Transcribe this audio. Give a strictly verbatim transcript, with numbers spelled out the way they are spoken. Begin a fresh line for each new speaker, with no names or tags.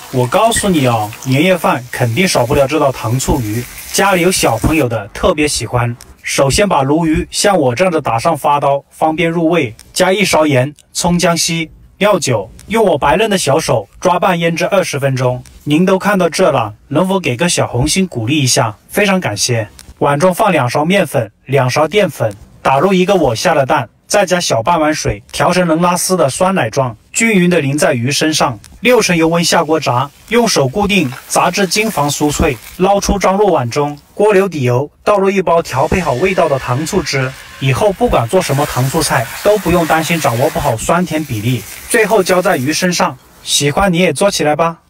我告诉你哦，年夜饭肯定少不了这道糖醋鱼，家里有小朋友的特别喜欢。首先把鲈鱼像我这样的打上发刀，方便入味，加一勺盐、葱姜丝、料酒，用我白嫩的小手抓拌腌制二十分钟。您都看到这了，能否给个小红心鼓励一下？非常感谢。碗中放两勺面粉，两勺淀粉，打入一个我下的蛋，再加小半碗水，调成能拉丝的酸奶状，均匀的淋在鱼身上。六成油温下锅炸，用手固定，炸至金黄酥脆，捞出装入碗中。锅留底油，倒入一包调配好味道的糖醋汁。以后不管做什么糖醋菜，都不用担心掌握不好酸甜比例。最后浇在鱼身上，喜欢你也做起来吧。